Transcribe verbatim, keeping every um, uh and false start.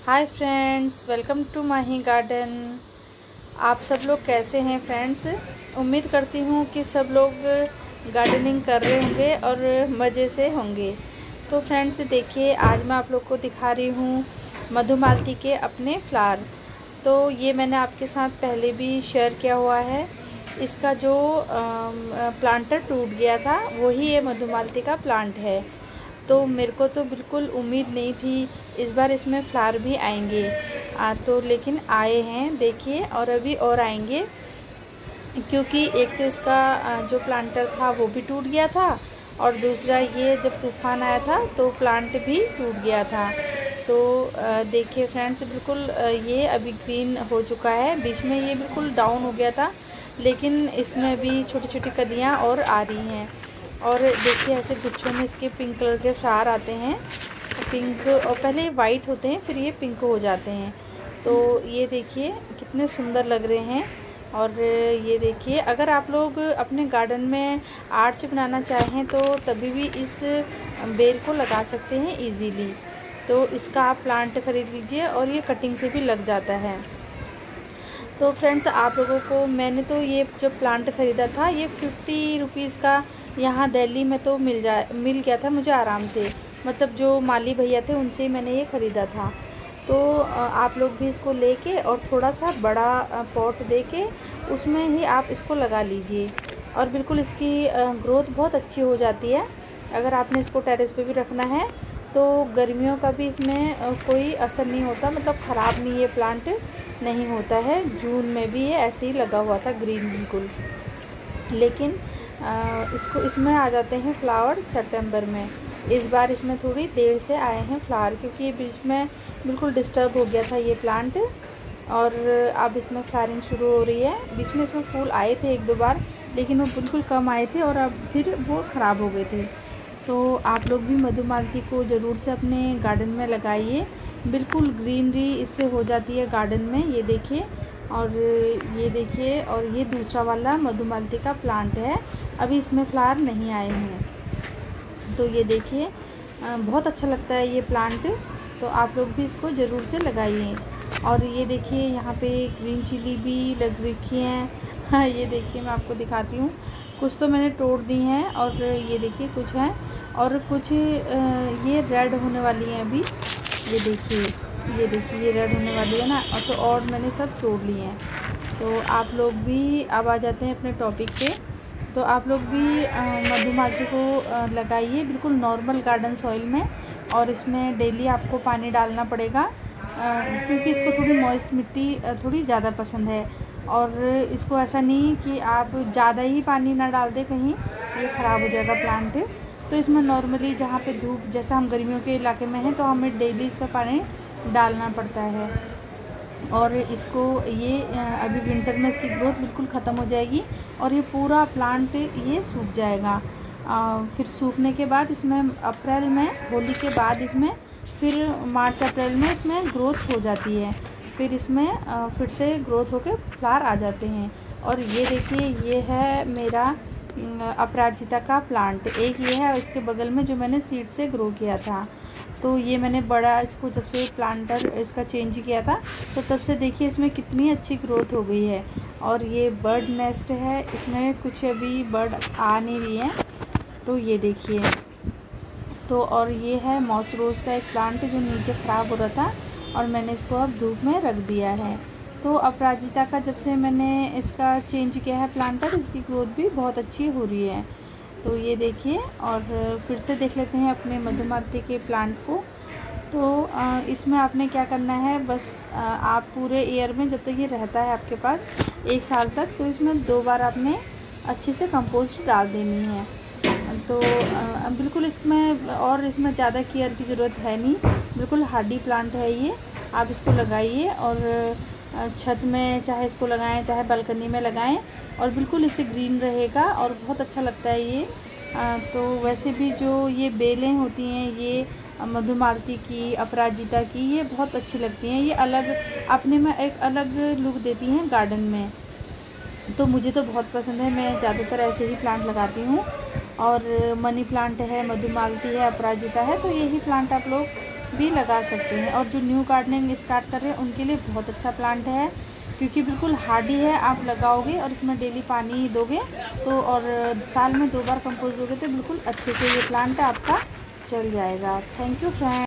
Hi friends, welcome to Mahi garden. आप सब लोग कैसे हैं फ्रेंड्स? उम्मीद करती हूँ कि सब लोग गार्डनिंग कर रहे होंगे और मज़े से होंगे। तो फ्रेंड्स देखिए, आज मैं आप लोग को दिखा रही हूँ मधुमालती के अपने फ्लावर। तो ये मैंने आपके साथ पहले भी शेयर किया हुआ है। इसका जो प्लांटर टूट गया था वही ये मधुमालती का प्लांट है। तो मेरे को तो बिल्कुल उम्मीद नहीं थी इस बार इसमें फ्लावर भी आएंगे। आ, तो लेकिन आए हैं देखिए, और अभी और आएंगे, क्योंकि एक तो इसका जो प्लांटर था वो भी टूट गया था, और दूसरा ये जब तूफ़ान आया था तो प्लांट भी टूट गया था। तो देखिए फ्रेंड्स, बिल्कुल ये अभी ग्रीन हो चुका है। बीच में ये बिल्कुल डाउन हो गया था, लेकिन इसमें भी छोटी छोटी कलियाँ और आ रही हैं। और देखिए ऐसे गुच्छों में इसके पिंक कलर के फ्लावर आते हैं। पिंक, और पहले वाइट होते हैं फिर ये पिंक हो जाते हैं। तो ये देखिए कितने सुंदर लग रहे हैं। और ये देखिए, अगर आप लोग अपने गार्डन में आर्च बनाना चाहें तो तभी भी इस बेल को लगा सकते हैं इजीली। तो इसका आप प्लांट ख़रीद लीजिए, और ये कटिंग से भी लग जाता है। तो फ्रेंड्स, आप लोगों को मैंने तो ये जो प्लांट ख़रीदा था ये फिफ्टी रुपीज़ का यहाँ दिल्ली में तो मिल जा मिल गया था मुझे आराम से। मतलब जो माली भैया थे उनसे ही मैंने ये ख़रीदा था। तो आप लोग भी इसको लेके और थोड़ा सा बड़ा पॉट दे के उसमें ही आप इसको लगा लीजिए, और बिल्कुल इसकी ग्रोथ बहुत अच्छी हो जाती है। अगर आपने इसको टेरेस पे भी रखना है तो गर्मियों का भी इसमें कोई असर नहीं होता, मतलब ख़राब नहीं, ये प्लांट नहीं होता है। जून में भी ये ऐसे ही लगा हुआ था ग्रीन बिल्कुल, लेकिन आ, इसको इसमें आ जाते हैं फ्लावर सितंबर में। इस बार इसमें थोड़ी देर से आए हैं फ्लावर, क्योंकि ये बीच में बिल्कुल डिस्टर्ब हो गया था ये प्लांट, और अब इसमें फ्लावरिंग शुरू हो रही है। बीच में इसमें फूल आए थे एक दो बार, लेकिन वो बिल्कुल कम आए थे और अब फिर वो ख़राब हो गए थे। तो आप लोग भी मधुमालती को ज़रूर से अपने गार्डन में लगाइए, बिल्कुल ग्रीनरी इससे हो जाती है गार्डन में। ये देखिए, और ये देखिए, और ये दूसरा वाला मधुमालती का प्लांट है, अभी इसमें फ्लावर नहीं आए हैं। तो ये देखिए बहुत अच्छा लगता है ये प्लांट। तो आप लोग भी इसको ज़रूर से लगाइए। और ये देखिए यहाँ पे ग्रीन चिली भी लग रखी हैं। हाँ, ये देखिए मैं आपको दिखाती हूँ। कुछ तो मैंने तोड़ दी हैं, और ये देखिए कुछ हैं, और कुछ ये रेड होने वाली हैं अभी। ये देखिए, ये देखिए ये रेड होने वाली है ना, और तो और मैंने सब तोड़ लिए हैं। तो आप लोग भी अब आ जाते हैं अपने टॉपिक पे। तो आप लोग भी मधुमालती को लगाइए बिल्कुल नॉर्मल गार्डन सॉइल में, और इसमें डेली आपको पानी डालना पड़ेगा, क्योंकि इसको थोड़ी मॉइस्ट मिट्टी थोड़ी ज़्यादा पसंद है। और इसको ऐसा नहीं कि आप ज़्यादा ही पानी ना डाल दें, कहीं ये ख़राब हो जाएगा प्लांट। तो इसमें नॉर्मली जहाँ पे धूप, जैसा हम गर्मियों के इलाके में हैं तो हमें डेली इस पर पानी डालना पड़ता है। और इसको ये अभी विंटर में इसकी ग्रोथ बिल्कुल ख़त्म हो जाएगी, और ये पूरा प्लांट ये सूख जाएगा। आ, फिर सूखने के बाद इसमें अप्रैल में, होली के बाद इसमें फिर मार्च अप्रैल में इसमें ग्रोथ हो जाती है। फिर इसमें आ, फिर से ग्रोथ होकर फ्लावर आ जाते हैं। और ये देखिए, ये है मेरा अपराजिता का प्लांट, एक ये है, और इसके बगल में जो मैंने सीड से ग्रो किया था। तो ये मैंने बड़ा इसको जब से प्लांटर इसका चेंज किया था तो तब से देखिए इसमें कितनी अच्छी ग्रोथ हो गई है। और ये बर्ड नेस्ट है, इसमें कुछ अभी बर्ड आ नहीं रही हैं। तो ये देखिए, तो और ये है मॉस रोज़ का एक प्लांट जो नीचे ख़राब हो रहा था, और मैंने इसको अब धूप में रख दिया है। तो अपराजिता का जब से मैंने इसका चेंज किया है प्लांटर, इसकी ग्रोथ भी बहुत अच्छी हो रही है। तो ये देखिए, और फिर से देख लेते हैं अपने मधुमालती के प्लांट को। तो इसमें आपने क्या करना है, बस आप पूरे ईयर में जब तक ये रहता है आपके पास एक साल तक, तो इसमें दो बार आपने अच्छे से कंपोस्ट डाल देनी है। तो बिल्कुल इसमें, और इसमें ज़्यादा केयर की ज़रूरत है नहीं, बिल्कुल हार्डी प्लांट है ये। आप इसको लगाइए, और छत में चाहे इसको लगाएं चाहे बालकनी में लगाएं, और बिल्कुल इससे ग्रीन रहेगा और बहुत अच्छा लगता है ये। आ, तो वैसे भी जो ये बेलें होती हैं ये मधुमालती की, अपराजिता की, ये बहुत अच्छी लगती हैं। ये अलग अपने में एक अलग लुक देती हैं गार्डन में। तो मुझे तो बहुत पसंद है, मैं ज़्यादातर ऐसे ही प्लांट लगाती हूँ। और मनी प्लांट है, मधुमालती है, अपराजिता है, तो यही प्लांट आप लोग भी लगा सकते हैं। और जो न्यू गार्डनिंग स्टार्ट कर रहे हैं उनके लिए बहुत अच्छा प्लांट है, क्योंकि बिल्कुल हार्डी है। आप लगाओगे और इसमें डेली पानी दोगे तो, और साल में दो बार कंपोस्ट दोगे तो बिल्कुल अच्छे से ये प्लांट आपका चल जाएगा। Thank you friend.